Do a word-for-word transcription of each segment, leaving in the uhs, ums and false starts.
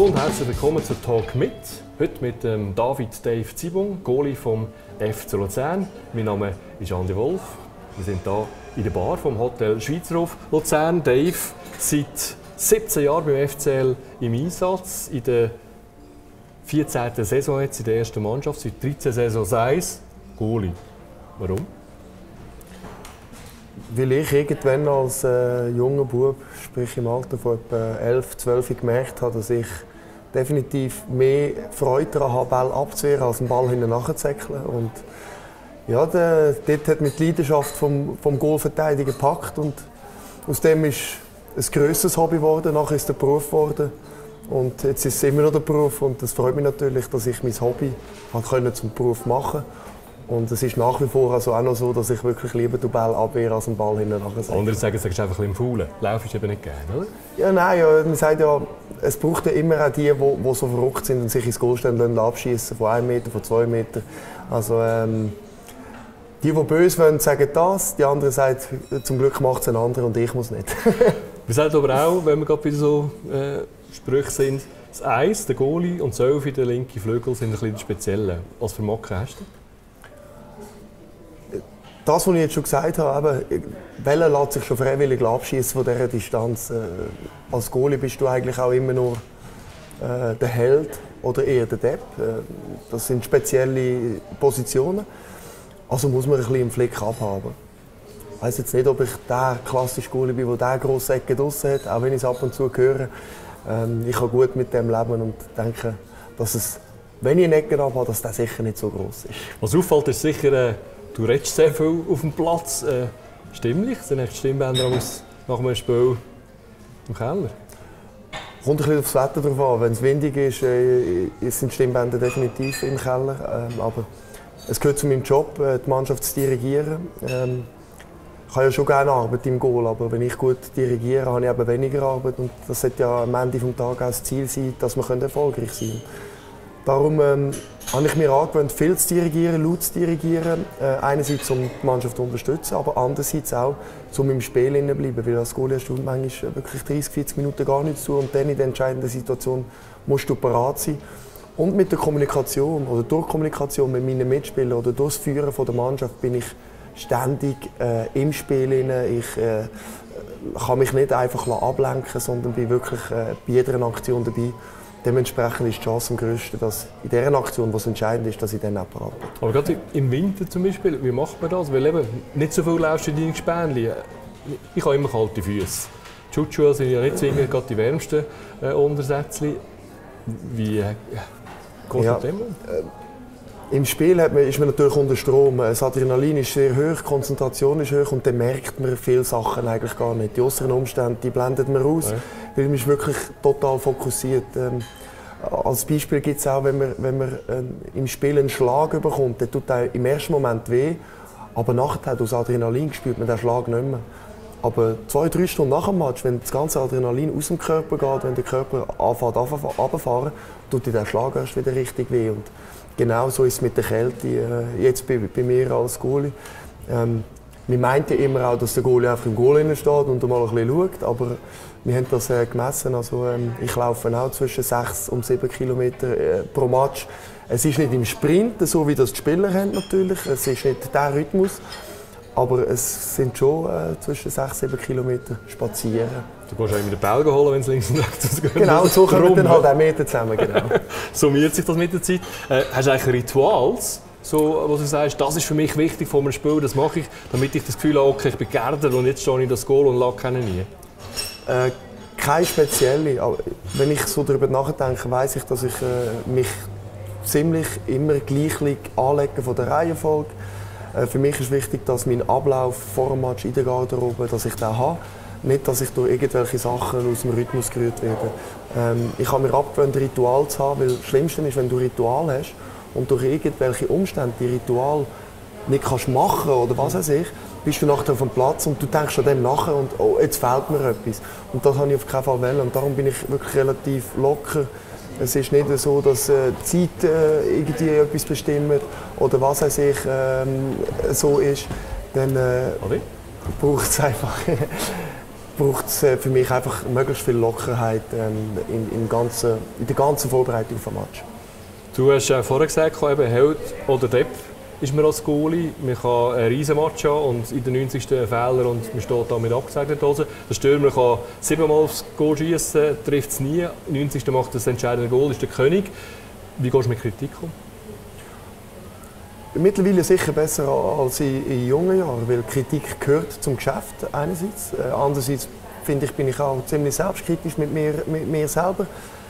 Hallo und herzlich willkommen zu Talk mit. Heute mit ähm, David Dave Zibung, Goalie vom F C Luzern. Mein Name ist Andi Wolf. Wir sind hier in der Bar vom Hotel Schweizerhof Luzern. Dave, seit siebzehn Jahren beim F C L im Einsatz. In der vierzehnten Saison jetzt in der ersten Mannschaft, seit dreizehn Saisons eins. Goalie. Warum? Weil ich irgendwann als äh, junger Bub, sprich im Alter von etwa elf, zwölf, gemerkt habe, dass ich definitiv mehr Freude daran habe, Ball abzuwehren, als einen Ball hinten nachzuzäckeln. Und ja, der, dort hat mich die Leidenschaft vom, vom Goalverteidigen gepackt und aus dem ist ein grösseres Hobby geworden. Nachher ist es der Beruf geworden und jetzt ist es immer noch der Beruf und es freut mich natürlich, dass ich mein Hobby halt zum Beruf machen konnte. Und es ist nach wie vor also auch noch so, dass ich wirklich lieber den Ball abwehre, als einen Ball hinten nachher. Andere sagen, es ist einfach ein bisschen faulen. Laufen ist eben nicht gerne, oder? Ja, nein, ja, man sagt ja, es braucht ja immer auch die, die, die so verrückt sind und sich ins Goal stellen und abschießen von einem Meter, von zwei Metern. Also ähm, die, die böse wollen, sagen das, die anderen sagen, zum Glück macht es ein anderer und ich muss nicht. Wir sagen aber auch, wenn wir gerade bei so äh, Sprüchen sind, das Eis, der Goalie und das Elf, der linke Flügel sind ein bisschen speziell. Was für Macke hast du? Das, was ich jetzt schon gesagt habe, Welle lässt sich schon freiwillig abschießen von dieser Distanz. Äh, als Goalie bist du eigentlich auch immer nur äh, der Held oder eher der Depp. Äh, das sind spezielle Positionen. Also muss man ein bisschen im Flick abhaben. Ich weiss jetzt nicht, ob ich der klassische Goalie bin, der diese grosse Ecke draussen hat, auch wenn ich es ab und zu höre. Ähm, ich kann gut mit dem leben und denke, dass es, wenn ich eine Ecke habe, dass das sicher nicht so gross ist. Was auffällt, ist sicher, äh, du redest sehr viel auf dem Platz. Äh, stimmlich? Sind echt Stimmbänder nach einem Spiel im Keller? Kommt ein bisschen aufs Wetter drauf an. Wenn es windig ist, äh, sind Stimmbänder definitiv im Keller. Ähm, aber es gehört zu meinem Job, äh, die Mannschaft zu dirigieren. Ähm, ich habe ja schon gerne Arbeit im Goal, aber wenn ich gut dirigiere, habe ich eben weniger Arbeit. Und das sollte ja am Ende des Tages auch das Ziel sein, dass wir erfolgreich sein können. Darum ähm, habe ich mir angewöhnt, viel zu dirigieren, laut zu dirigieren. Äh, einerseits, um die Mannschaft zu unterstützen, aber andererseits auch, um im Spiel zu bleiben. Weil als Goalie hast du manchmal wirklich dreißig, vierzig Minuten gar nichts zu und dann in der entscheidenden Situation musst du parat sein. Und mit der Kommunikation oder durch Kommunikation mit meinen Mitspielern oder durch das Führen der Mannschaft bin ich ständig äh, im Spiel. Ich äh, kann mich nicht einfach ablenken, sondern bin wirklich äh, bei jeder Aktion dabei. Dementsprechend ist die Chance am grössten, dass in dieser Aktion, was entscheidend ist, dass ich dann auch parat bin. Aber gerade im Winter zum Beispiel, wie macht man das? Weil eben nicht so viel laufst du in deinen Spänchen. Ich habe immer kalte Füße. Die Schutzschuhe sind ja nicht zwingend gerade die wärmsten äh, Untersätze. Wie äh, geht ja, mit dem um? Äh, Im Spiel hat man, ist man natürlich unter Strom. Das Adrenalin ist sehr hoch, die Konzentration ist hoch und dann merkt man viele Sachen eigentlich gar nicht. Die äußeren Umstände die blendet man aus, ja. Weil man ist wirklich total fokussiert. Ähm, als Beispiel gibt es auch, wenn man, wenn man äh, im Spiel einen Schlag bekommt, der tut einem im ersten Moment weh, aber nachher durch das Adrenalin spürt man den Schlag nicht mehr. Aber zwei, drei Stunden nach dem Match, wenn das ganze Adrenalin aus dem Körper geht, wenn der Körper anfängt runterzufahren, tut der Schlag erst wieder richtig weh. Und genau so ist es mit der Kälte äh, jetzt bei, bei mir als Goalie. Ähm, wir meinten immer auch, dass der Goalie einfach im Goal steht und mal ein bisschen schaut, aber wir haben das äh, gemessen. Also, ähm, ich laufe auch zwischen sechs und sieben Kilometer äh, pro Match. Es ist nicht im Sprint, so wie das die Spieler haben natürlich. Es ist nicht der Rhythmus. Aber es sind schon äh, zwischen sechs und sieben Kilometer spazieren. Du gehst auch mit den Bällen holen, wenn es links und rechts geht. Genau, und so kommen wir dann halt auch Meter zusammen. Genau. Summiert sich das mit der Zeit. Äh, hast du eigentlich Rituals, so, wo du sagst, das ist für mich wichtig vor einem Spiel, das mache ich, damit ich das Gefühl habe, okay, ich bin geerdet und jetzt stehe ich das Goal und lasse keinen nie? Äh, keine spezielle. Aber wenn ich so darüber nachdenke, weiss ich, dass ich äh, mich ziemlich immer gleich anlege von der Reihenfolge. Für mich ist wichtig, dass mein Ablauf vor dem Match in der Garderobe, dass ich den habe. Nicht, dass ich durch irgendwelche Sachen aus dem Rhythmus gerührt werde. Ähm, ich habe mir abgewöhnt, Ritual zu haben, weil das Schlimmste ist, wenn du Ritual hast und durch irgendwelche Umstände die Ritual nicht kannst machen oder was weiß ich, bist du nachher auf dem Platz und du denkst an dem nachher und oh, jetzt fehlt mir etwas. Und das habe ich auf keinen Fall wollen. Und darum bin ich wirklich relativ locker. Es ist nicht so, dass äh, die Zeit äh, irgendwie etwas bestimmt oder was weiß ich ähm, so ist. Dann äh, braucht es einfach braucht es für mich einfach möglichst viel Lockerheit ähm, in, im ganzen, in der ganzen Vorbereitung auf den Match. Du hast äh, vorher gesagt, eben Held oder Depp ist man als Goalie. Man kann einen riesen Match haben und in der neunzigsten Fehler und man steht da mit abgezeigter Hose. Der Stürmer kann siebenmal aufs Goal schießen, trifft es nie. Im neunzigsten macht das entscheidende Goal, ist der König. Wie gehst du mit Kritik um? Mittlerweile sicher besser als in, in jungen Jahren, weil Kritik gehört zum Geschäft einerseits. Äh, andererseits finde ich, bin ich auch ziemlich selbstkritisch mit mir, mit mir selber.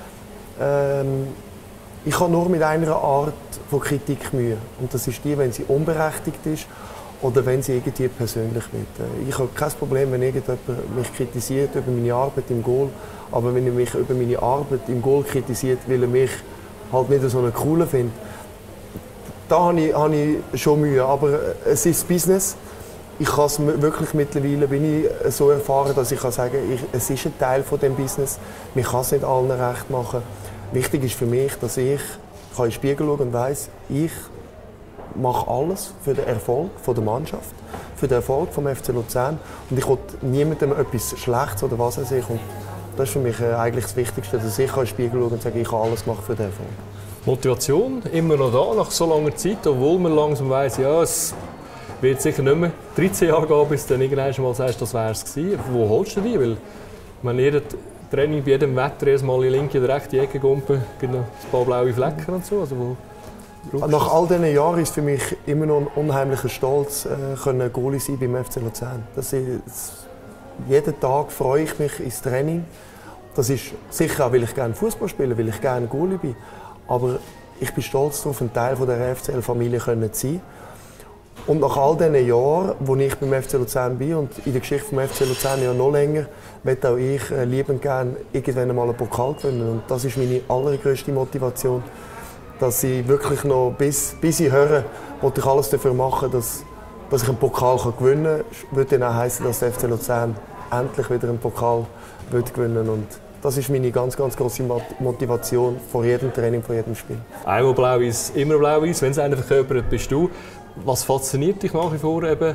Ähm, ich habe nur mit einer Art von Kritik Mühe. Und das ist die, wenn sie unberechtigt ist oder wenn sie irgendwie persönlich wird. Ich habe kein Problem, wenn irgendjemand mich kritisiert über meine Arbeit im Goal, aber wenn er mich über meine Arbeit im Goal kritisiert, weil er mich halt nicht so einen coolen findet, da habe ich, habe ich schon Mühe. Aber es ist Business. Ich kann es wirklich mittlerweile bin ich so erfahren, dass ich kann sagen kann, es ist ein Teil von dem Business. Man kann es nicht allen recht machen. Wichtig ist für mich, dass ich in den Spiegel schauen und weiss, ich mache alles für den Erfolg der Mannschaft, für den Erfolg des F C Luzern. Und ich will niemandem etwas Schlechtes oder was weiß ich. Und das ist für mich eigentlich das Wichtigste, dass ich in den Spiegel schaue und sage, ich habe alles gemacht für den Erfolg. Motivation immer noch da, nach so langer Zeit, obwohl man langsam weiss, ja, es wird sicher nicht mehr dreizehn Jahre gehen, bis du dann irgendwann mal sagst, das wäre es gewesen. Wo holst du die? Weil man jedes Training bei jedem Wetter erstmal in die linke oder rechte Ecke gumpen, gibt noch ein paar blaue Flecken und so. Also wo nach all diesen Jahren ist es für mich immer noch ein unheimlicher Stolz, äh, Goalie sein beim F C Luzern. Das ist, jeden Tag freue ich mich ins Training. Das ist sicher auch, weil ich gerne Fußball spiele, weil ich gerne Goalie bin. Aber ich bin stolz darauf, ein Teil der F C L-Familie zu sein. Und nach all diesen Jahren, wo ich beim F C Luzern bin und in der Geschichte des F C Luzern ja noch länger, möchte auch ich äh, liebend gerne irgendwann einmal einen Pokal gewinnen. Und das ist meine allergrößte Motivation, dass ich wirklich noch, bis, bis ich höre, wollte ich alles dafür machen, dass, dass ich einen Pokal kann gewinnen kann. Das würde dann auch heissen, dass der F C Luzern endlich wieder einen Pokal wird gewinnen will. Das ist meine ganz, ganz grosse Motivation vor jedem Training, vor jedem Spiel. Einmal blau-weiß, immer blau-weiß. Wenn es einer verkörpert, bist du. Was fasziniert dich nach wie vor eben,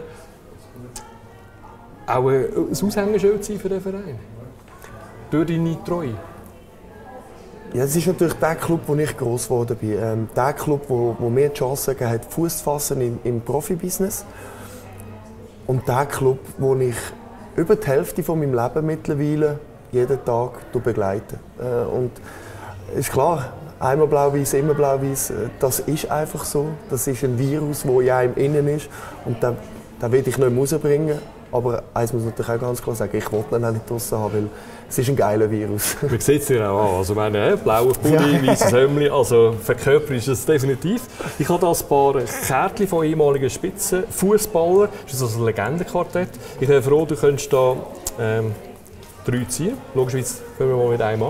auch ein Aushängeschild sein für den Verein? Durch deine Treue? Ja, es ist natürlich der Club, wo ich gross geworden bin. Ähm, der Club, wo, wo mir die Chance gegeben hat, Fuß zu fassen im, im Profibusiness. Und der Club, wo ich über die Hälfte von meinem Leben mittlerweile jeden Tag begleiten. Äh, und ist klar, einmal blau-weiß, immer blau-weiß, das ist einfach so. Das ist ein Virus, das in einem innen ist. Und den, den will ich nicht mehr rausbringen. Aber eins muss ich natürlich auch ganz klar sagen, ich will ihn auch nicht draussen haben, weil es ist ein geiler Virus. Man sieht es dir auch an. Also meine, blauer Pulli, ja. Weißes Hemdli, also verkörpert ist es definitiv. Ich habe da ein paar Kärtchen von ehemaligen Spitzenfußballern. Das ist also ein Legendenquartett. Ich bin froh, du könntest da ähm, drei ziehen. Logischerweise fangen wir mal mit einem an.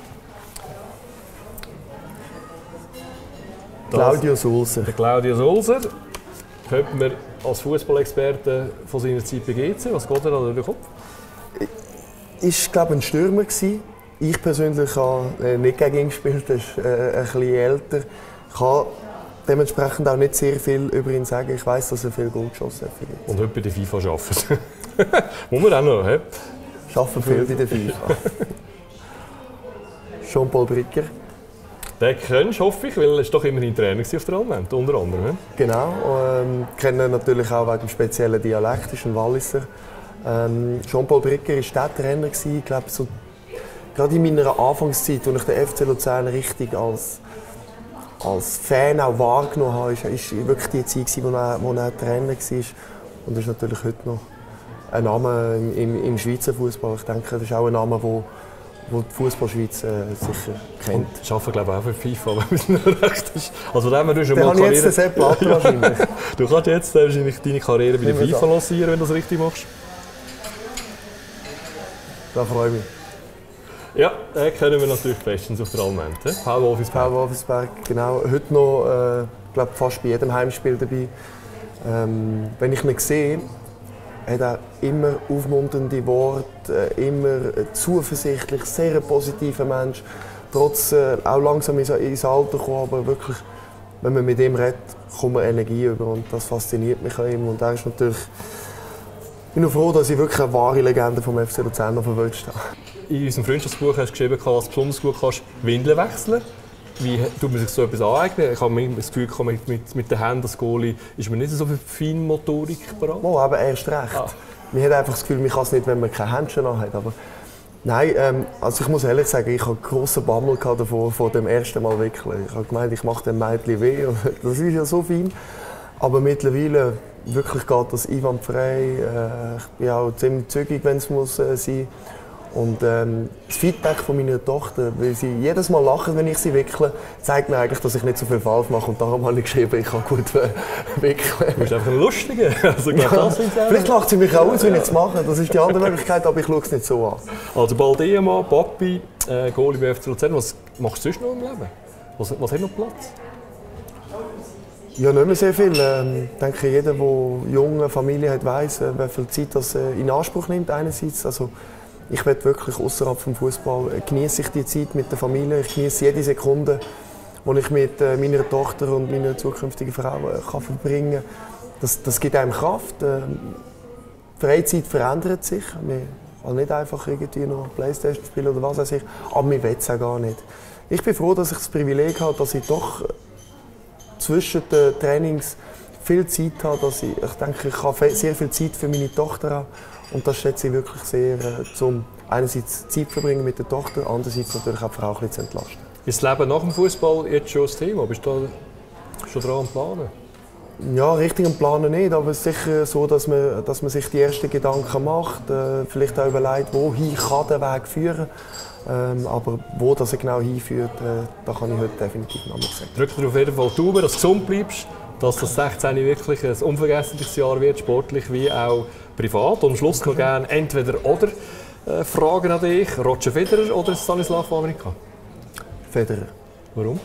Claudio Sulzer. Der Claudio Sulzer. Könnte man als Fußballexperte von seiner Zeit bei G C, was geht dir da durch den Kopf? Ich glaube, ein Stürmer gewesen. Ich persönlich habe nicht gegen ihn gespielt, er ist äh, ein bisschen älter. Ich kann dementsprechend auch nicht sehr viel über ihn sagen. Ich weiß, dass er viel Goal geschossen hat. Und heute bei der FIFA arbeitet. Muss man auch noch, he? Arbeiten viel bei der FIFA. Jean-Paul Bricker. Den kennst du, hoffe ich, weil er doch immerhin Trainer auf der Almend, unter anderem. He? Genau, ähm, kenne ihn natürlich auch wegen dem speziellen Dialekt, ist ein Walliser. Ähm, Jean-Paul Bricker war der Trainer, ich glaube, so, gerade in meiner Anfangszeit, als ich den F C Luzern richtig als, als Fan auch wahrgenommen habe, war wirklich die Zeit, wo er, wo er Trainer war. Und das ist natürlich heute noch ein Name im, im, im Schweizer Fußball. Ich denke, das ist auch ein Name, wo wo die Fußballschweiz äh, sicher kennt. Ich arbeite glaube ich auch für FIFA, wenn es nicht recht ist. Also dann, du schon mal Karriere... jetzt den Sepp Blatter wahrscheinlich. Du kannst jetzt wahrscheinlich deine Karriere bei der FIFA lancieren, wenn du das richtig machst. Da freue ich mich. Ja, den kennen wir natürlich bestens auf der Almend. Paul Wolfisberg. Paul Wolfisberg, genau. Heute noch äh, glaub, fast bei jedem Heimspiel dabei. Ähm, wenn ich ihn sehe, hat er immer aufmunternde Worte, äh, immer zuversichtlich, sehr ein positiver Mensch. Trotz äh, auch langsam ins, ins Alter gekommen, aber wirklich, wenn man mit ihm redet, kommt man Energie über und das fasziniert mich an ihm. Und er ist natürlich bin nur froh, dass ich wirklich eine wahre Legende vom F C Luzern auf der Welt stehe. In unserem Freundschaftsbuch hast du geschrieben, dass du besonders gut kannst Windeln wechseln. Wie tut man sich so etwas aneignen? Ich habe das Gefühl, mit, mit, mit den Händen als Goalie ist man nicht so viel Feinmotorik bereit. Oh, aber erst recht. Ah. Man hat einfach das Gefühl, man kann es nicht, wenn man keine Händchen hat. Aber nein, ähm, also ich muss ehrlich sagen, ich hatte grossen Bammel davor, vor dem ersten Mal wickeln. Ich habe gemeint, ich mache dem Mädchen weh. Das ist ja so fein. Aber mittlerweile wirklich geht das einwandfrei. Äh, ich bin auch ziemlich zügig, wenn es muss äh, sein. Und ähm, das Feedback von meiner Tochter, weil sie jedes Mal lachen, wenn ich sie wickle, zeigt mir eigentlich, dass ich nicht so viel falsch mache. Und darum habe ich geschrieben, ich kann gut äh, wickeln. Du bist einfach ein Lustiger. Also, ja, das vielleicht lacht sie mich auch aus, wenn ich es mache. Das ist die andere Möglichkeit, aber ich schaue es nicht so an. Also bald Ehemann, Papi, äh, Goalie bei F C Luzern. Was machst du sonst noch im Leben? Was, was hat noch Platz? Ja, nicht mehr sehr viel. Ähm, ich denke, jeder, der junge Familie hat, weiss, äh, wie viel Zeit das äh, in Anspruch nimmt. Einerseits, also, ich will wirklich außerhalb vom Fußball äh, genieße ich die Zeit mit der Familie. Ich genieße jede Sekunde, die ich mit äh, meiner Tochter und meiner zukünftigen Frau äh, kann verbringen kann. Das, das gibt einem Kraft. Äh, die Freizeit verändert sich. Wir wollen nicht einfach irgendwie noch Playstation spielen oder was weiß ich. Aber wir wollen es auch gar nicht. Ich bin froh, dass ich das Privileg habe, dass ich doch zwischen den Trainings viel Zeit habe, dass ich, ich denke, ich habe sehr viel Zeit für meine Tochter haben. Und das schätze ich wirklich sehr, um einerseits Zeit zu verbringen mit der Tochter, andererseits natürlich auch die Frau ein bisschen zu entlasten. Ist das Leben nach dem Fußball jetzt schon das Thema? Bist du da schon dran am Planen? Ja, richtig am Planen nicht, aber es ist sicher so, dass man, dass man sich die ersten Gedanken macht, äh, vielleicht auch überlegt, wohin kann der Weg führen. Ähm, aber wo das genau hinführt, äh, da kann ich heute definitiv noch nicht sagen. Drück dir auf jeden Fall die Daumen, dass du gesund bleibst, dass das sechzehn wirklich ein unvergessliches Jahr wird, sportlich wie auch privat. Und am Schluss noch gerne entweder oder äh, Fragen an dich, Roger Federer oder Stanislav Wawrinka? Federer. Warum?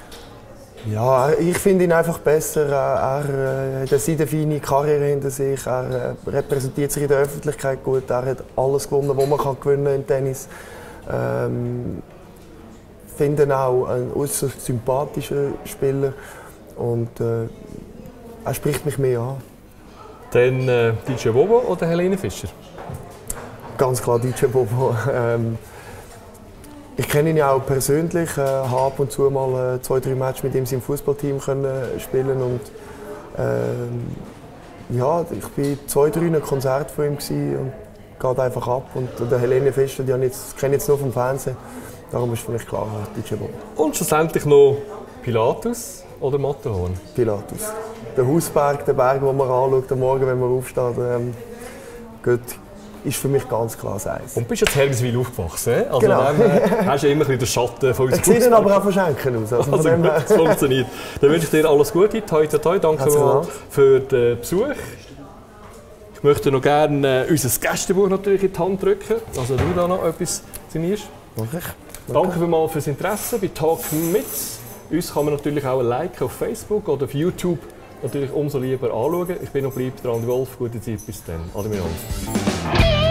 Ja, ich finde ihn einfach besser. Er hat eine sehr feine Karriere hinter sich. Er repräsentiert sich in der Öffentlichkeit gut. Er hat alles gewonnen, was man kann gewinnen im Tennis. Ähm, ich finde ihn auch ein äußerst sympathischer Spieler. Und äh, er spricht mich mehr an. Dann äh, D J Bobo oder Helene Fischer? Ganz klar D J Bobo. Ähm, Ich kenne ihn ja auch persönlich, äh, habe ab und zu mal äh, zwei, drei Matches mit ihm im Fußballteam können äh, spielen und äh, ja, ich war zwei, drei Konzerte von ihm und geht einfach ab. Und der Helene Fischer, die jetzt, kenne ich jetzt nur vom Fernsehen, darum ist für mich klar D J Bobo. Und schlussendlich noch Pilatus oder Matterhorn? Pilatus. Der Hausberg, der Berg, den man anschaut am Morgen, wenn man aufsteht, ähm, gut, ist für mich ganz klar das Eis. Und bist jetzt Helmswil aufgewachsen, eh? Also genau. Dann äh, hast du immer ein den Schatten von uns. Ich sehe aber auch verschenken aus. Also, also gut, das funktioniert. Dann wünsche ich dir alles Gute. Toi, toi, toi. Danke mal für den Besuch. Ich möchte noch gerne äh, unser Gästebuch natürlich in die Hand drücken. Also du da noch etwas signierst. Mach ich. Danke vielmals fürs Interesse bei Talk mit. Uns kann man natürlich auch ein Like auf Facebook oder auf YouTube natürlich umso lieber anschauen. Ich bin noch bleibt dran, Wolf. Gute Zeit, bis dann. Ade miteinander.